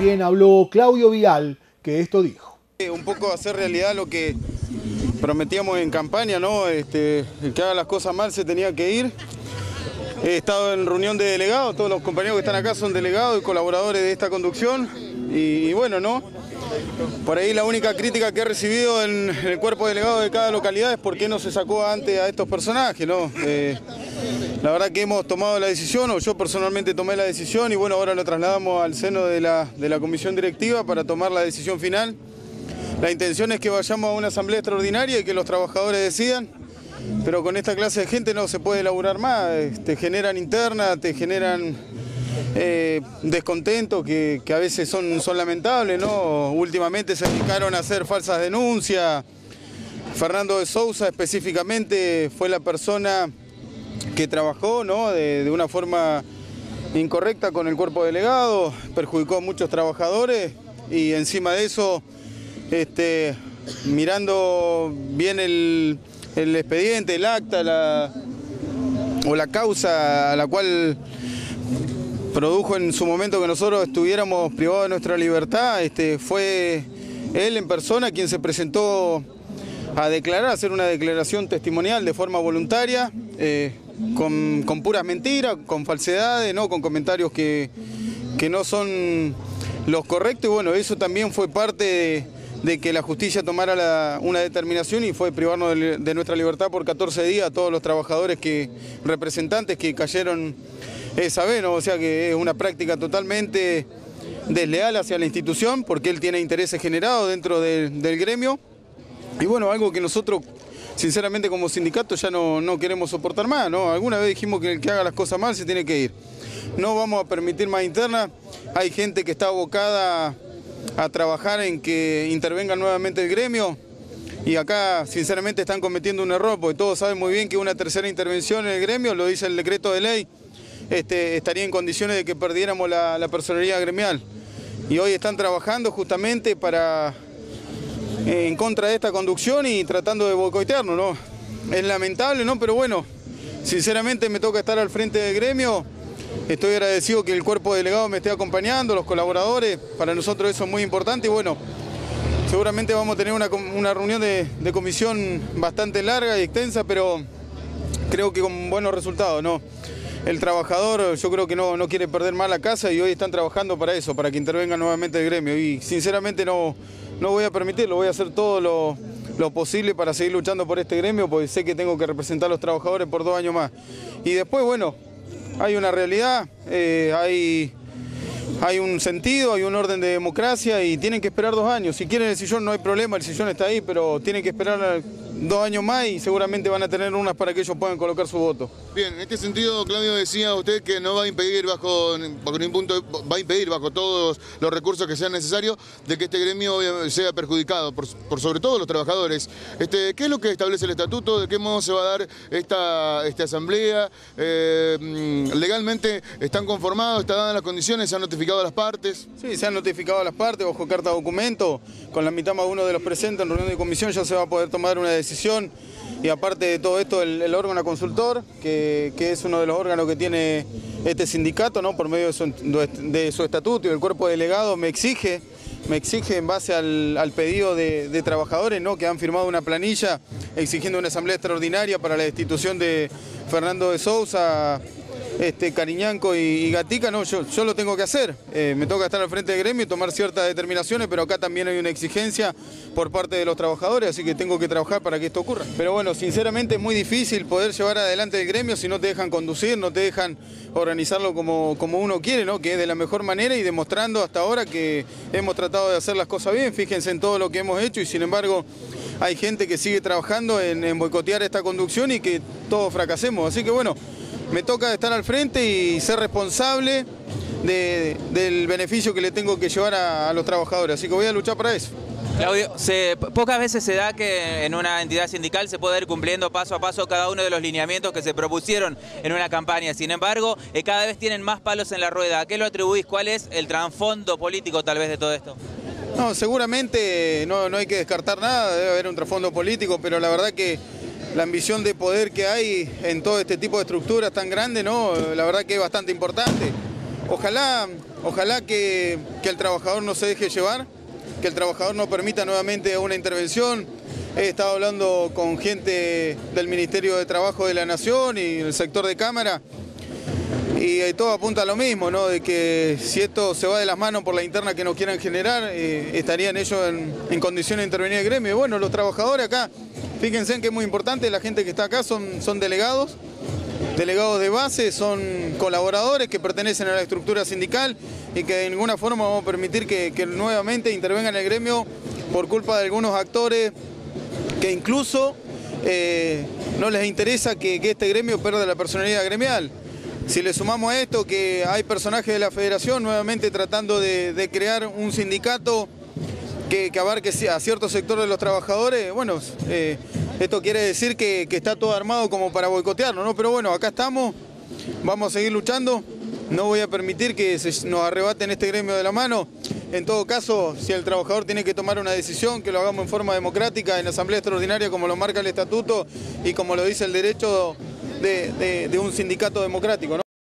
También habló Claudio Vidal, que esto dijo. Un poco hacer realidad lo que prometíamos en campaña, ¿no? El que haga las cosas mal se tenía que ir. He estado en reunión de delegados, todos los compañeros que están acá son delegados y colaboradores de esta conducción. Y bueno, ¿no? Por ahí la única crítica que he recibido en el cuerpo delegado de cada localidad es por qué no se sacó antes a estos personajes, ¿no? La verdad que hemos tomado la decisión, o yo personalmente tomé la decisión, y bueno, ahora lo trasladamos al seno de la comisión directiva para tomar la decisión final. La intención es que vayamos a una asamblea extraordinaria y que los trabajadores decidan, pero con esta clase de gente no se puede laburar más. Te generan interna, te generan descontentos que a veces son lamentables, ¿no? Últimamente se dedicaron a hacer falsas denuncias. Fernando de Sousa específicamente fue la persona que trabajó, ¿no? de una forma incorrecta con el cuerpo delegado, perjudicó a muchos trabajadores y encima de eso, mirando bien el expediente, el acta o la causa a la cual produjo en su momento que nosotros estuviéramos privados de nuestra libertad, fue él en persona quien se presentó a declarar, a hacer una declaración testimonial de forma voluntaria, con puras mentiras, con falsedades, ¿no? Con comentarios que no son los correctos, y bueno, eso también fue parte de que la justicia tomara una determinación y fue privarnos de nuestra libertad por 14 días a todos los trabajadores representantes que cayeron esa vez, ¿no? O sea que es una práctica totalmente desleal hacia la institución porque él tiene intereses generados dentro del gremio. Y bueno, algo que nosotros, sinceramente, como sindicato ya no queremos soportar más, ¿no? Alguna vez dijimos que el que haga las cosas mal se tiene que ir. No vamos a permitir más interna. Hay gente que está abocada a trabajar en que intervenga nuevamente el gremio. Y acá, sinceramente, están cometiendo un error, porque todos saben muy bien que una tercera intervención en el gremio, lo dice el decreto de ley, estaría en condiciones de que perdiéramos la personería gremial. Y hoy están trabajando justamente en contra de esta conducción y tratando de boicotearnos, ¿no? Es lamentable, ¿no? Pero bueno, sinceramente me toca estar al frente del gremio. Estoy agradecido que el cuerpo delegado me esté acompañando, los colaboradores. Para nosotros eso es muy importante y bueno, seguramente vamos a tener una reunión de comisión bastante larga y extensa, pero creo que con buenos resultados, ¿no? El trabajador yo creo que no quiere perder más la casa y hoy están trabajando para eso, para que intervenga nuevamente el gremio. Y sinceramente no voy a permitirlo, voy a hacer todo lo posible para seguir luchando por este gremio, porque sé que tengo que representar a los trabajadores por 2 años más. Y después, bueno, hay una realidad, hay un sentido, hay un orden de democracia y tienen que esperar 2 años. Si quieren el sillón no hay problema, el sillón está ahí, pero tienen que esperar 2 años más y seguramente van a tener unas para que ellos puedan colocar su voto. Bien, en este sentido, Claudio, decía usted que no va a impedir bajo ningún punto, va a impedir bajo todos los recursos que sean necesarios de que este gremio sea perjudicado, por sobre todo los trabajadores. ¿Qué es lo que establece el estatuto? ¿De qué modo se va a dar esta asamblea? ¿Legalmente están conformados? ¿Están dadas las condiciones? ¿Se han notificado a las partes? Sí, se han notificado a las partes bajo carta de documento. Con la mitad más uno de los presentes en reunión de comisión ya se va a poder tomar una decisión. Y aparte de todo esto, el órgano consultor, que es uno de los órganos que tiene este sindicato, ¿no? Por medio de su estatuto y el cuerpo delegado, me exige en base al pedido de trabajadores, ¿no? Que han firmado una planilla exigiendo una asamblea extraordinaria para la destitución de Fernando de Sousa, Cariñanco y Gatica. No, yo lo tengo que hacer. Me toca estar al frente del gremio y tomar ciertas determinaciones, pero acá también hay una exigencia por parte de los trabajadores, así que tengo que trabajar para que esto ocurra. Pero bueno, sinceramente es muy difícil poder llevar adelante el gremio si no te dejan conducir, no te dejan organizarlo como uno quiere, ¿no? Que es de la mejor manera y demostrando hasta ahora que hemos tratado de hacer las cosas bien. Fíjense en todo lo que hemos hecho y sin embargo hay gente que sigue trabajando en boicotear esta conducción y que todos fracasemos. Así que bueno, me toca estar al frente y ser responsable del beneficio que le tengo que llevar a los trabajadores, así que voy a luchar para eso. Claudio, pocas veces se da que en una entidad sindical se pueda ir cumpliendo paso a paso cada uno de los lineamientos que se propusieron en una campaña. Sin embargo, cada vez tienen más palos en la rueda. ¿A qué lo atribuís? ¿Cuál es el trasfondo político tal vez de todo esto? No, seguramente no hay que descartar nada, debe haber un trasfondo político, pero la verdad que la ambición de poder que hay en todo este tipo de estructuras tan grandes, ¿no? La verdad que es bastante importante. Ojalá Ojalá que el trabajador no se deje llevar, que el trabajador no permita nuevamente una intervención. He estado hablando con gente del Ministerio de Trabajo de la Nación y el sector de Cámara, y todo apunta a lo mismo, ¿no? De que si esto se va de las manos por la interna que nos quieran generar, estarían ellos en condiciones de intervenir el gremio. Y bueno, los trabajadores acá, fíjense que es muy importante, la gente que está acá son delegados de base, son colaboradores que pertenecen a la estructura sindical y que de ninguna forma vamos a permitir que nuevamente intervengan en el gremio por culpa de algunos actores que incluso no les interesa que este gremio pierda la personalidad gremial. Si le sumamos a esto que hay personajes de la federación nuevamente tratando de crear un sindicato que abarque a cierto sector de los trabajadores, bueno, esto quiere decir que está todo armado como para boicotearlo, ¿no? Pero bueno, acá estamos, vamos a seguir luchando, no voy a permitir que nos arrebaten este gremio de la mano. En todo caso, si el trabajador tiene que tomar una decisión, que lo hagamos en forma democrática, en asamblea extraordinaria como lo marca el estatuto y como lo dice el derecho de un sindicato democrático, ¿no?